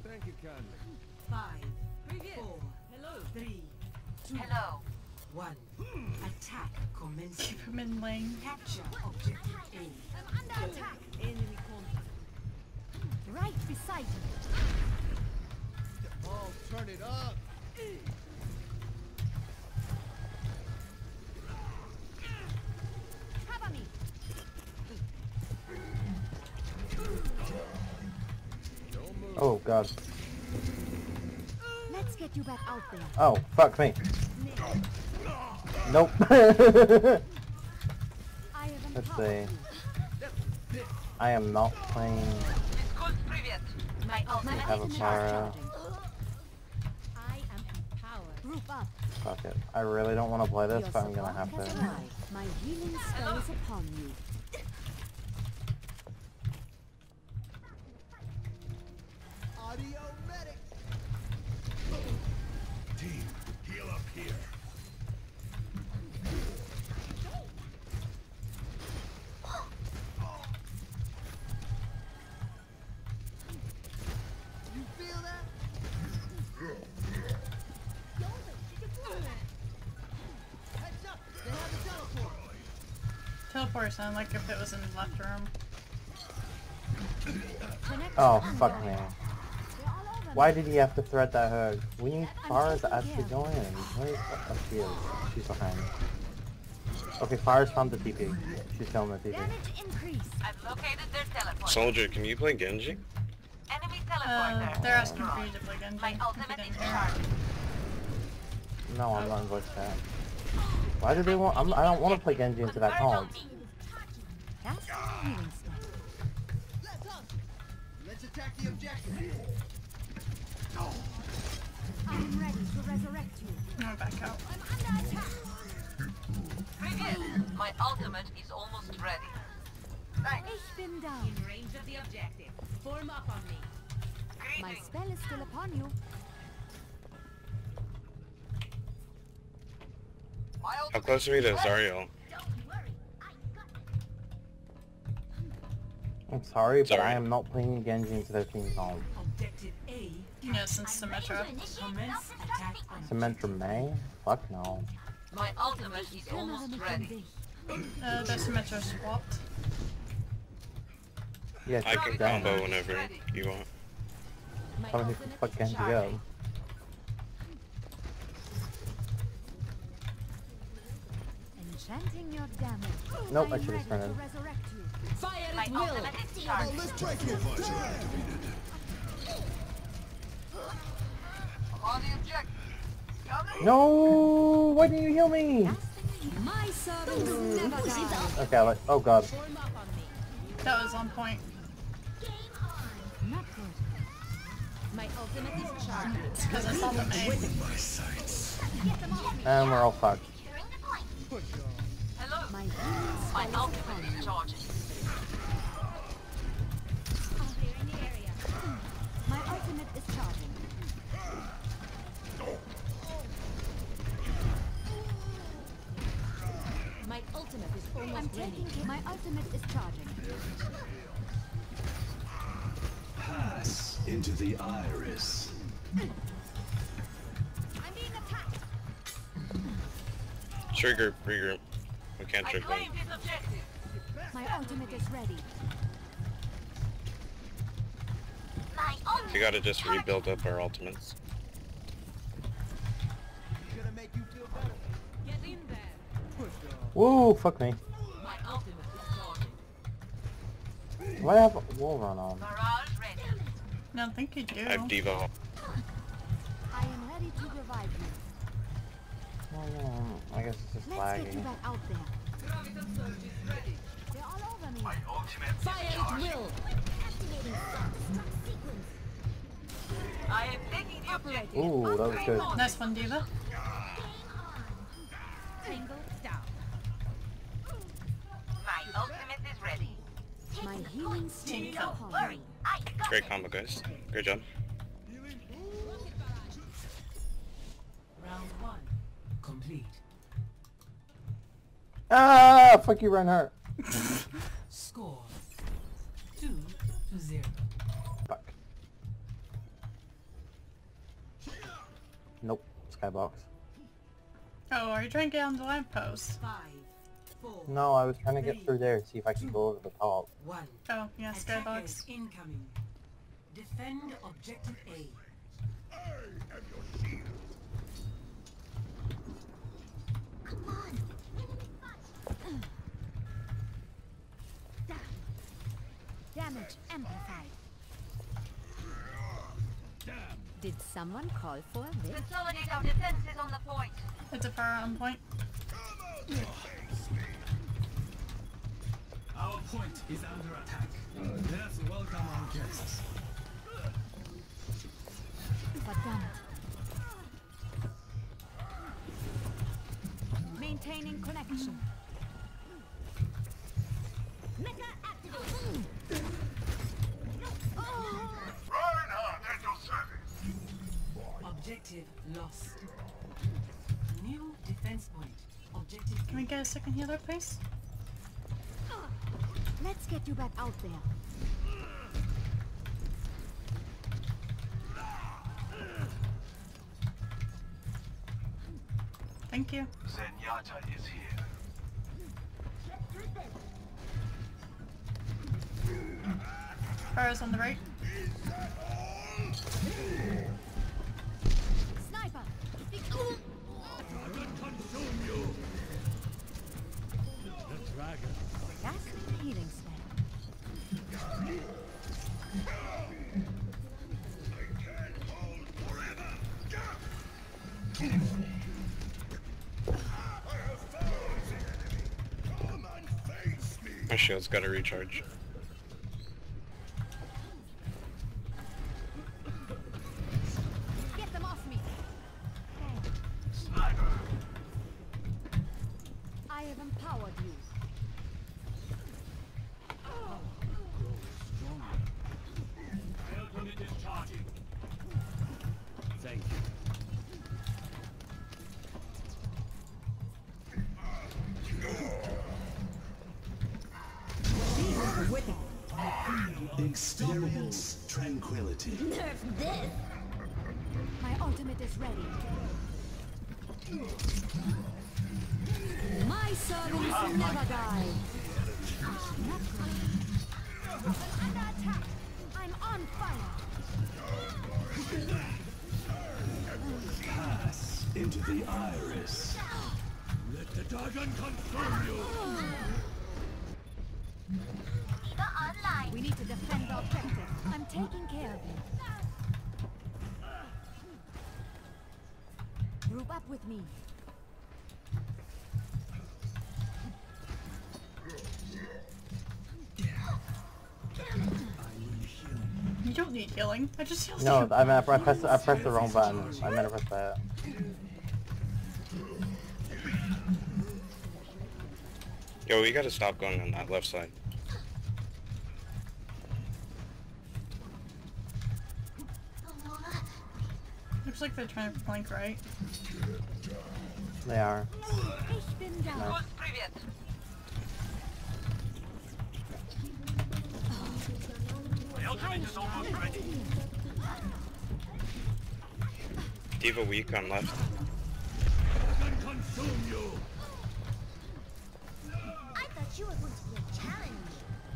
Thank you kindly. 5, 4, 3, 2, Hello. 1. Attack commencing. Keep him in lane. Capture objective A. I'm under attack. Enemy contact. Right beside you. Oh, turn it up. Cover me. Oh god. Let's get you back out there. Oh, fuck me. Nope. I have Let's empowered see. you. I am not playing. Good privet. My My ultimate have a ultimate is Mara. charging. I am empowered. Group up. Fuck it. I really don't want to play this, Your but I'm gonna support have has to. arrived. My healing spell is upon you. Audio medic. Team, heal up here. You feel that? Heads up. They have the teleport. Teleport sound like if it was in the left room. Connect Oh, to fuck Android. me. They're all over Why me. did he have to thread that hook? We need Farah's taking actually care. going. Where's she is? She's behind. Okay, Farah's found the TP. She's killing the TP. Damage increase. I've located their teleport. Soldier, can you play Genji? Enemy teleporter. They're asking for you to play Genji. My if you ultimate didn't is hear. charged. No, I'm not in voice chat. Why do they want? I don't want to play Genji into that Converge on comp. me. That's the healing spell. Let's hustle. Let's attack the objective. I am ready to resurrect you. I'm gonna back out. I'm under attack. Privet. My ultimate is almost ready. Thanks. Ich bin down. In range of the objective. Form up on me. My Greetings. spell is still upon you. My How ultimate close are we is to ready. Zariel? Don't worry. I got I'm sorry, but Sorry. I am not playing Genji into their team comp. Objective A. Yeah, since Symmetra. Commence attack on Symmetra May? Fuck no. My ultimate is almost ready. The Symmetra swapped. Yeah, I she's can down. combo whenever you want. My Tell me who the fuck Genji go. Enchanting your damage. Nope, I am should've ready sprinted. to resurrect you. Fire My at will. ultimate is charged. Let's try it. Visor activated. On the objective. Coming. No! Why didn't you heal me? My servants never die. Okay, like, oh god. Form up on me. That was on point. Not good. My ultimate is charged. Because I saw the May. My sights. And we're all fucked. Hello. My healing My spell is ultimate upon is you. charging. Clear in the area. My ultimate is charging. My ultimate is I'm almost ready. taking. My ultimate is charging. Pass into the iris. I'm being attacked. Trigger, regroup. We can't I trigger claim them. this objective. My ultimate is ready. My ultimate. We gotta just rebuild up our ultimates. Gonna make you feel better. Get in there. Push on. Woo, fuck me. My ultimate is charging. Why do I have a wall run on? Barrage ready. I don't think you do. I have Diva. I am ready to revive you. Oh, I guess it's just Let's get you lagging. back out there. Graviton surge is ready. They're all over me. ultimate Fire at will. Activating self-destruct sequence. I am taking the objective. Ooh, that was good. Nice one, Diva. Tango down. My ultimate is ready. My healing spell Team is kill. upon you. I got Great combo, guys. Great job. Round 1 complete. Ah, fuck you, Reinhardt. Score 2-0. Fuck. Nope. Skybox. Oh, are you trying to get on the lamppost? 5, 4, No, I was trying to get through there and see if I could go over the top. 1. Oh, yeah, Attackers skybox. incoming. Defend objective A. Damage amplified. Did someone call for this? Consolidate our defenses on the point. It's a fire on point. Our point is under attack. Let's welcome our guests. Verdammt. Maintaining connection. Mecha activated. Reinhardt at your service. Objective lost. New defense point. Objective Can we get a second healer, please? Let's get you back out there. Thank you. Zenyatta is here. Fire's on the right. Sniper. Consume you. The dragon. That's the healing spell. My shield's got to recharge. Get them off me. I have empowered you. Thank you. Experience tranquility. Nerf this. My ultimate is ready. My servants never die. Under attack. I'm on fire. Pass into the iris. Let the dragon consume you. We need to defend the objective. I'm taking care of it. Group up with me. You don't need healing. I just healed No, you. I mean, I pressed the wrong button. I meant to press that. Yo, we gotta stop going on that left side. Looks like they're trying to flank right. They are. Ich bin da. Good, привет. Diva weak on left. Dragon consume you. I thought you were going to be a challenge.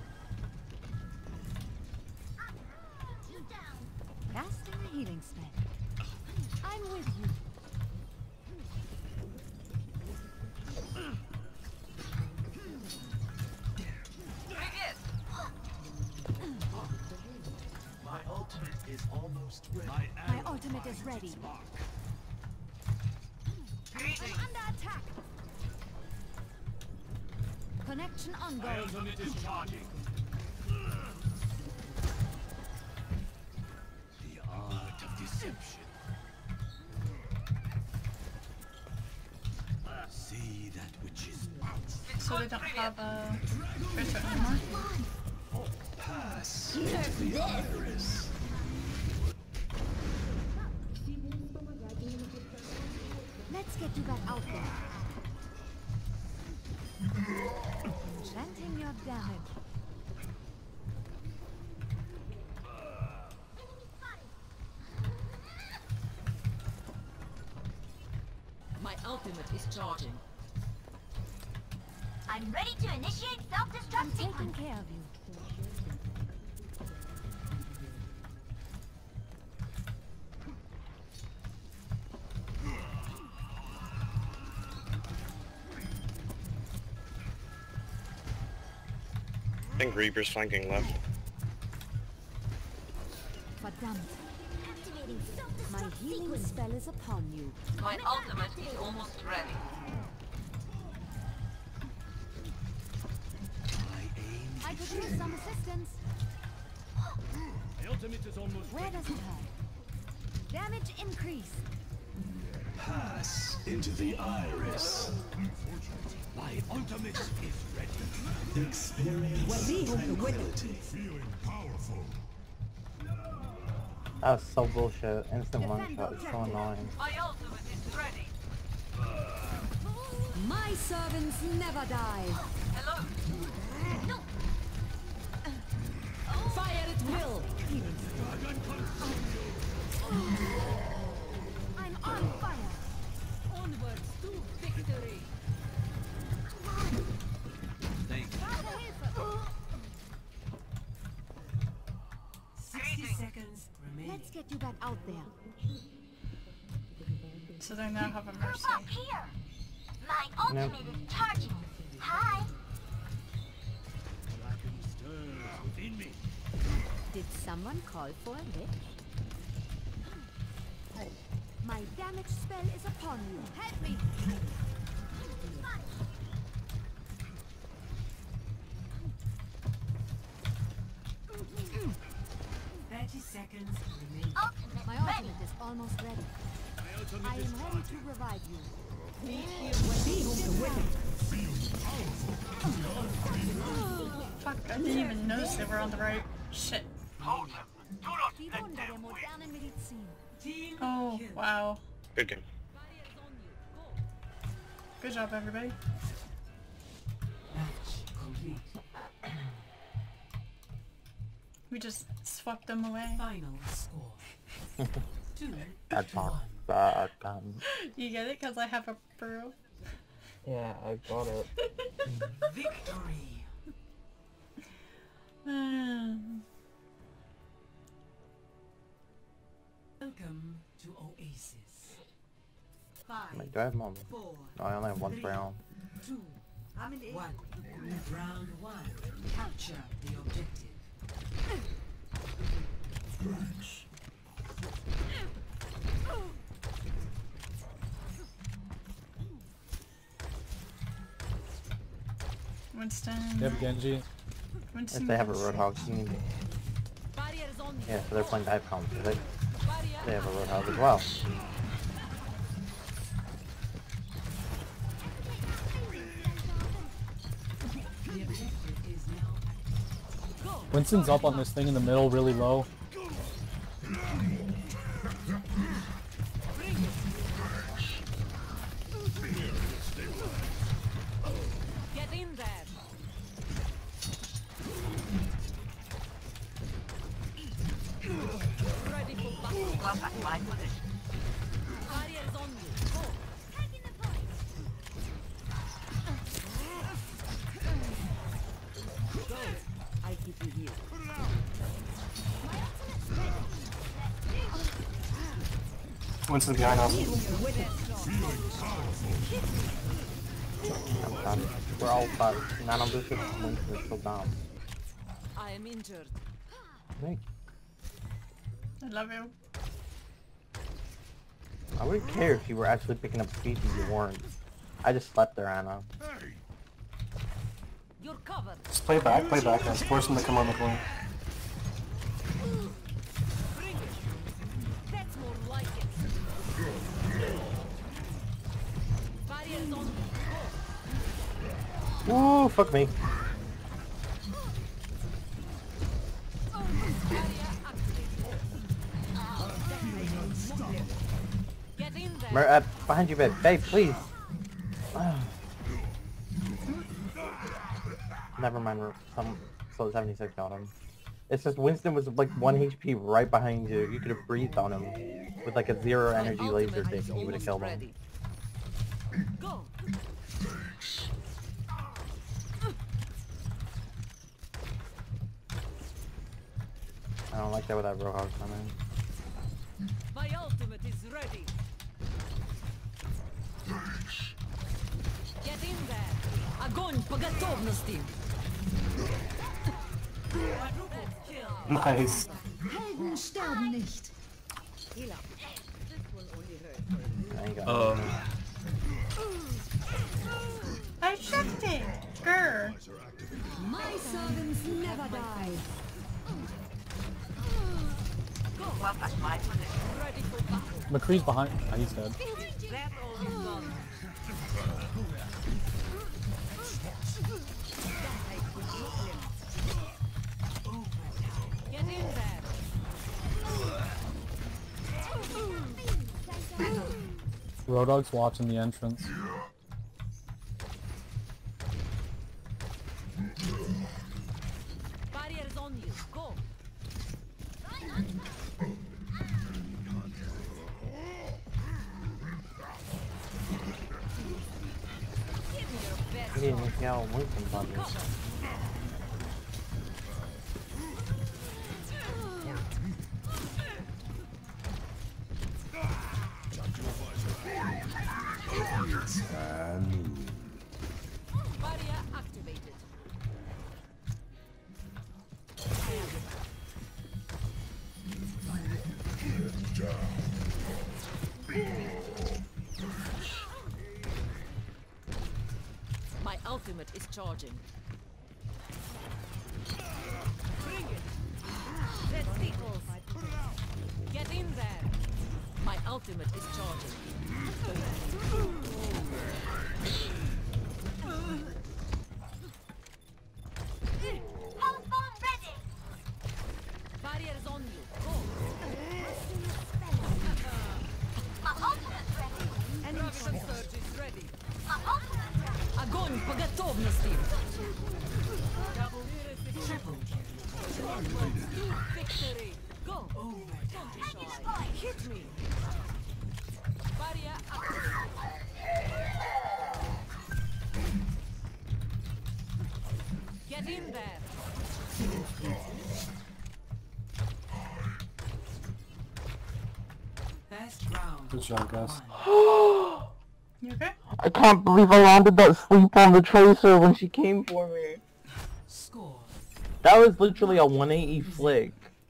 Casting a healing spell. I'm with you. Привет. My ultimate is almost ready. My ultimate is ready. Greetings. Under attack. Connection ongoing. ultimate is charging. The art of deception. See that which is not. So they don't have a tracer anymore. Pass into the iris. Let's get you back out there. Enchanting your damage. ultimate is charging. I'm ready to initiate self-destruct I'm taking sequence. care of you. I think Reaper's flanking left. Verdammt. Activating My self-destruct healing sequence. spell is upon you. My ultimate is almost ready. I could use some assistance. My ultimate is almost Where does it hurt? Damage increase. pass into the iris. My ultimate is ready. Experience tranquility. That was so bullshit. Instant one shot. It's so annoying. My ultimate is ready. My servants never die. Hello. No. Fire at will. I'm on fire. Onwards to victory. Thank you. 60 seconds remaining. Let's get you back out there. So they now have a Group mercy. up here. My ultimate is charging. Hi. Dragon stirs within me. Did someone call for a lift? My damage spell is upon you. Help me. 30 seconds remaining. Ultimate My ready. ultimate is almost ready. My ultimate I is am ready to revive you. Fuck, I didn't even notice they were on the right. Shit. Die Wunder der modernen Medizin. Team Oh, kill. wow. Good game. Good job, everybody. Match complete. We just swept them away. Final score. 2 Bad to talk. 1. Bad gun. You get it? Because I have a brew. Yeah, I got it. Victory. Welcome to Oasis. 5, Wait, do I have more? 4, No, I only have one 3, round. 2, 1. Round 1. Capture the objective. Winston. They have Genji. Winston. If they have a Roadhog, you need... Barrier is on you. Yeah, so they're playing dive comp. So they have a Roadhog as well. The objective is now active. Winston's up on this thing in the middle, really low. Get in there. Ready for battle. Well, that's my position. Barrier is on you. Go. Taking the point. Go. I keep you here. Winston behind us. I'm done. We're all fucked. None of this is still down. I am injured. Right. I love you. I wouldn't care if you were actually picking up speed and you weren't. I just slept there, Anna. You're covered. Just play back, guys. Force him to come on the point. Bring it. That's more like it. Barrier is on you. Go. Ooh, fuck me. Barrier activated. Get in there. Behind you, babe. Babe, please. Never mind. So 76 on him. It's just Winston was like 1 HP right behind you. You could have breathed on him with like a 0 energy laser Ultimate dick is and you would have almost killed him. ready. Go. I don't like that with that Roadhog coming. My ultimate is ready. Get in there. Огонь по готовности. Nice. Helden sterben nicht. Heal up. This will only hurt. I ain't got I shifted. Grr. My servants never die. Well, that's my position. Ready for battle. McCree's behind. Oh, he's dead. That all is done. Get in there. Roadhog's watching the entrance. Barriers on you. Go. Give me your best. He didn't even know Winston buggers. Barrier activated. My ultimate is charging. Bring it. Let's see. Get in there. My ultimate is charging. Health bomb ready. Barrier is on you. Go. My ultimate's ready. Enemy surge is ready. My ultimate's ready. Огонь по готовности. Victory. Go. Don't be shy. Hit me. Barrier activated. Get in there. First round. Good job, guys. You okay? I can't believe I landed that sleep on the Tracer when she came for me. Score That was literally a 180 flick.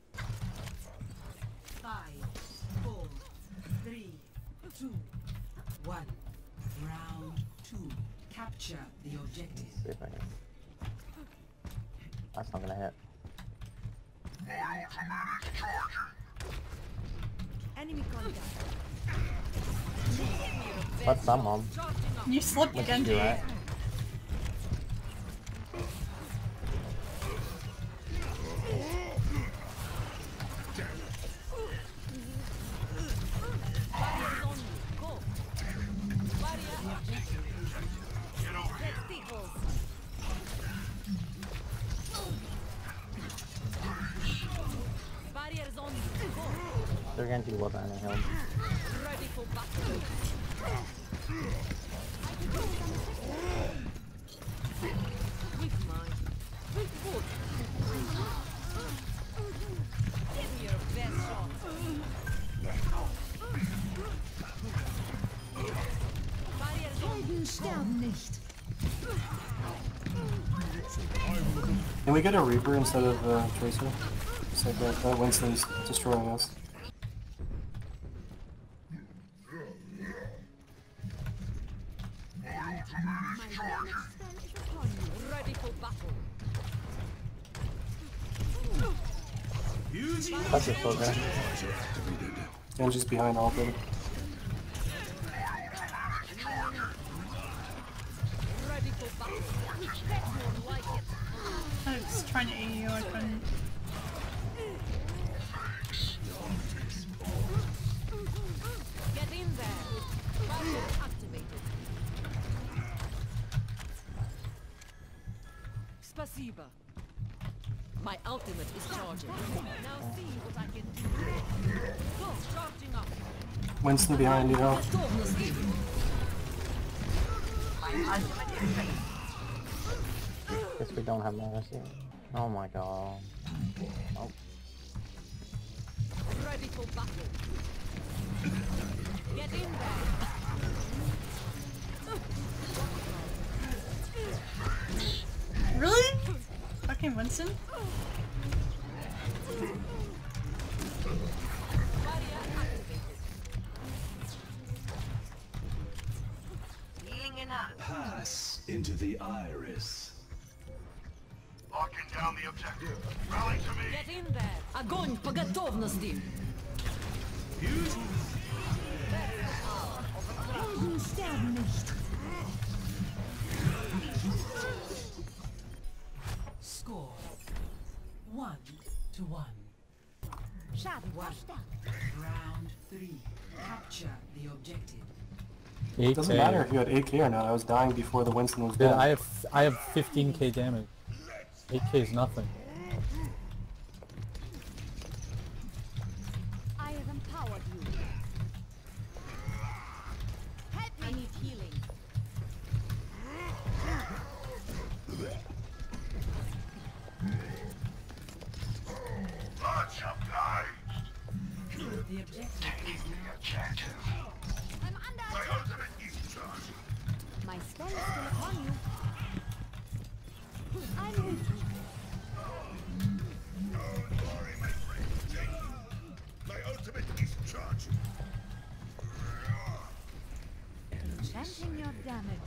5, 4, 3, 2, 1. Round 2. Capture the objective. See if I can. That's not gonna hit. Enemy contact. What's that, Mom? You slipped again, You right? Barrier is on you. Go. Barrier activated. Let's see. Barrier is on you. Go. They're gonna do what on the hill. Ready for battle. With mine. With foot. Give me your best shot. Barrier is on you. Sterben nicht. Can we get a Reaper instead of Tracer? So that Winston's destroying us. Ready for battle. That's just so good. Genji's behind all of them. Ready for battle. That's more like it. I was trying to eat you, I couldn't. Get in there. Barrier activated. Spasiba. My ultimate is charging. Now see what I can do. Go, charging up. Winston behind you, know. Готовности. Guess we don't have mercy. Oh my god. Oh. Ready for battle. Get in there. Really? Fucking Winston? Healing enough. Pass into the iris. Locking down the objective. Rally to me. Get in there. Огонь по готовности. Helden sterben nicht. Score 1-1. Schaden One. verstärkt. Round 3. Capture the objective. It doesn't matter if you had 8k or not, I was dying before the Winston was Dude, dead. I have 15k damage. 8k is nothing. I have empowered you. Help me. I need healing. Much obliged. The objective is now Objective. I'm under My attack. ultimate is charged. My spell is still upon you. I'm with you. My ultimate is charged. Enchanting your damage.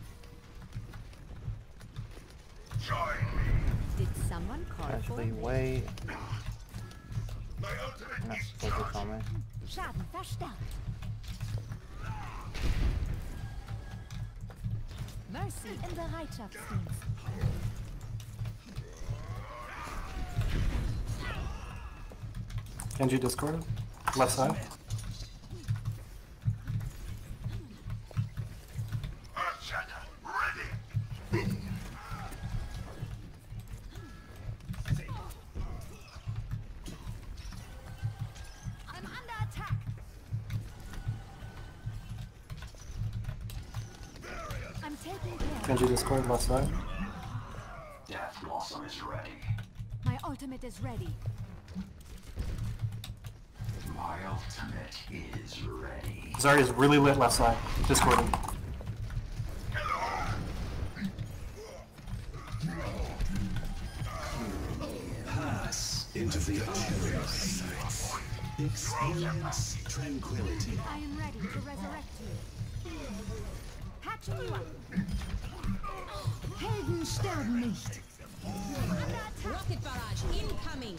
Join me. Did someone call Actually, for me? wait. My ultimate Not is focus charged. on me. Schaden verstärkt. Mercy in Bereitschaftsdienst. Genji Discord. Left side. Earthshatter. Ready. I'm under attack. I'm taking care. Genji Discord, left side. Death Blossom is ready. My ultimate is ready. My ultimate is ready. Zarya's really lit left side. Discording. Pass into the iris. Experience tranquility. I am ready to resurrect you. Patching you up. Helden sterben nicht. Under attack. Rocket barrage incoming.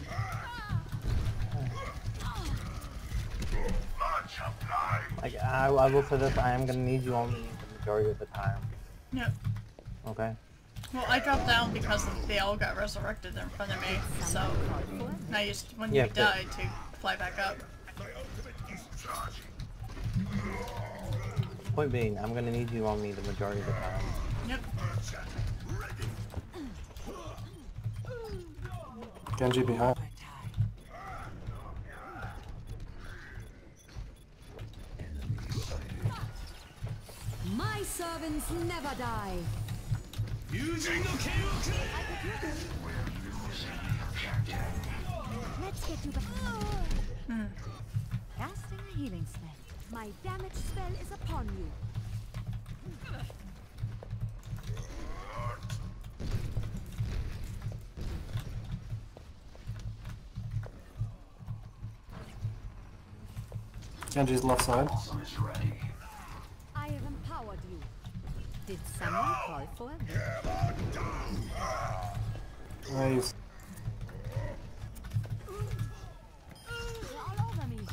Much obliged. Like, I will say this, I am gonna need you on me the majority of the time. Yep. Okay? Well, I dropped down because they all got resurrected in front of me, so I used when Yeah, you but- died to fly back up. My ultimate is charging. Point being, I'm gonna need you on me the majority of the time. Yep. Earthshatter. Ready. Genji behind. My servants never die. Using the Kaioken! Let's get you back. Casting a healing spell. My damage spell is upon you. Genji's left side. Blossom is ready. I have empowered you. Did someone call for me? Nice. They're all over me.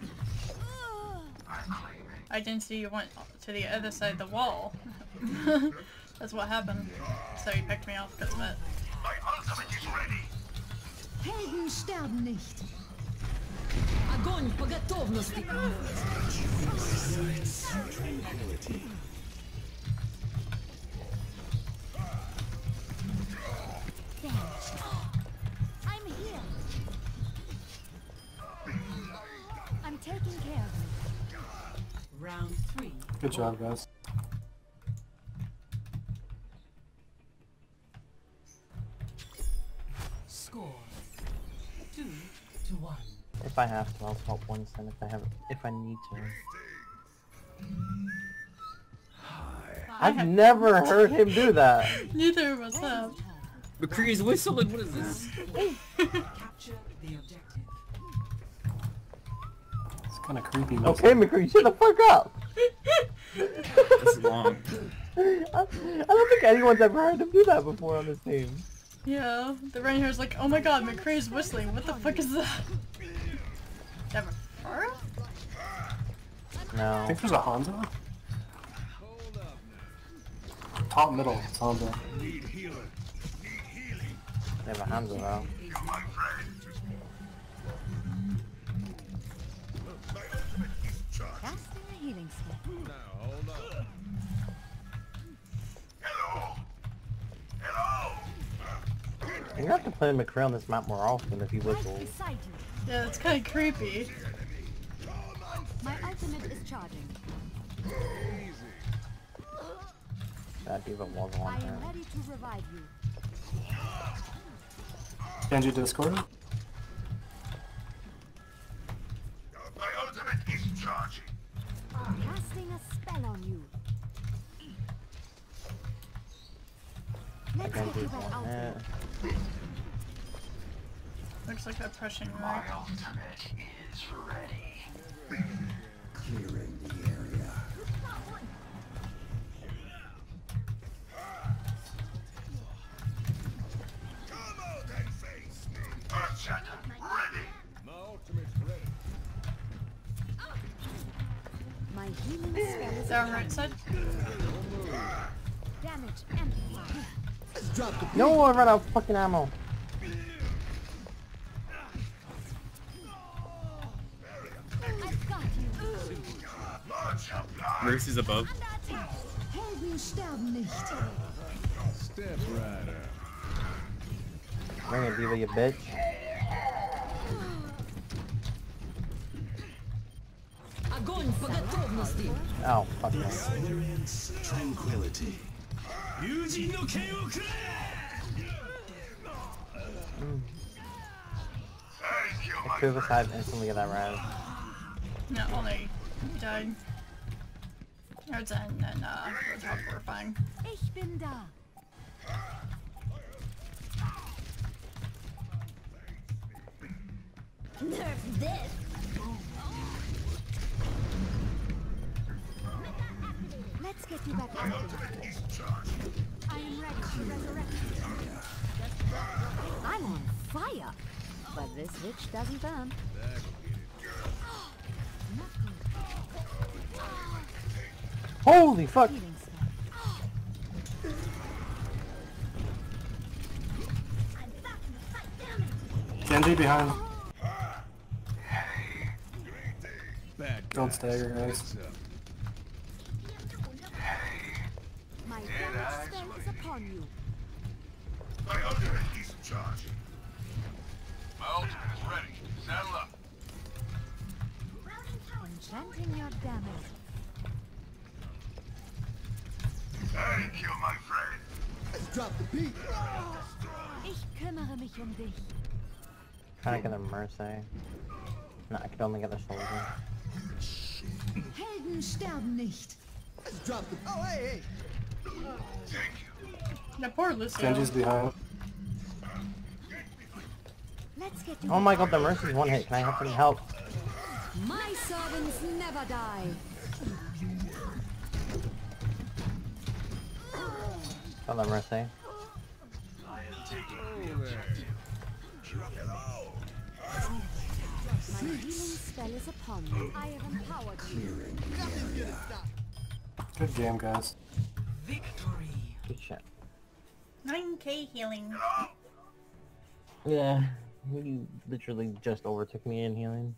I didn't see you went to the other side of the wall. That's what happened. So he picked me off because of it. My ultimate is ready. Helden sterben nicht. Огонь по готовности. Tranquility. I'm here. I'm taking care of you. Round 3. Good job, guys. If I have to, I'll swap Winston if I need to. I've never heard him do that. Neither of us have. McCree's whistling, what is this? Capture the objective. It's kind of creepy. Okay, McCree, shut the fuck up! This is long. I don't think anyone's ever heard him do that before on this team. Yeah, the right here is like, oh my god, McCree's whistling. What the fuck is that? Never. Pharah? No. I think there's a Hanzo. Top middle, it's Hanzo. Need healer. Need healing. They have a Hanzo though. You're my friend. My ultimate is charged. Casting a healing spell. Now hold on. Hello. Hello. You're gonna have to play McCree on this map more often if he Right whistles. beside you. Yeah, it's kind of creepy. My ultimate is charging. That diva was I on am there. ready to revive you. Genji Discord. My ultimate is charging. Casting a spell on you. I Let's can't get do you back out there. that. Looks like they're pushing right. Clearing the area. Come out and face me. Earthshatter, ready. My ultimate's ready. My healing spell is They're on right side. damage amplified. No, I ran out of fucking ammo. I've got you. Mercy's above. Helden sterben nicht. Step right up. Bring it, diva, you bitch. Огонь по готовности. Oh, fuck me. Experience tranquility. Yujin no ken o kure! Two of us had instantly get that raz. No, only he died. Or Zen and Roadhog were fine. Ich bin da. Nerf this. Let's get you back out there. I am ready to resurrect you. I'm on fire, but this witch doesn't burn. Holy fuck! Healing spell. Genji behind. Bad Don't stagger, guys. My damage spell is upon you. My ultimate is charging. My ultimate is ready. Saddle up. Enchanting your damage. Thank you, my friend. Let's drop the beat. Ich kümmere mich dich. Trying to get a Mercy. No, I could only get a soldier. Helden sterben nicht. Let's drop the. Oh, hey, hey. Thank you. Yeah, poor Lucio. Genji's behind. Let's get you Oh my god, the Mercy's one hit. Can I have some help? My servants never die. Got the Mercy. My healing spell is upon you. I have empowered you. Nothing's gonna stop. Good game, guys. Victory. Good shit. 9k healing. Yeah, he literally just overtook me in healing.